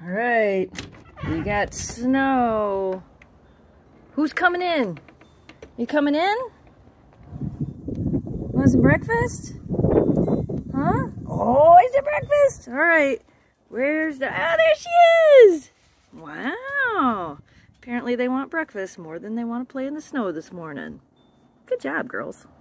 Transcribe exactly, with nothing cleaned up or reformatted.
All right, we got snow. Who's coming in? You coming in? Want some breakfast? Huh? Oh, is it breakfast? All right. Where's the... Ah, there she is! Wow. Apparently they want breakfast more than they want to play in the snow this morning. Good job, girls.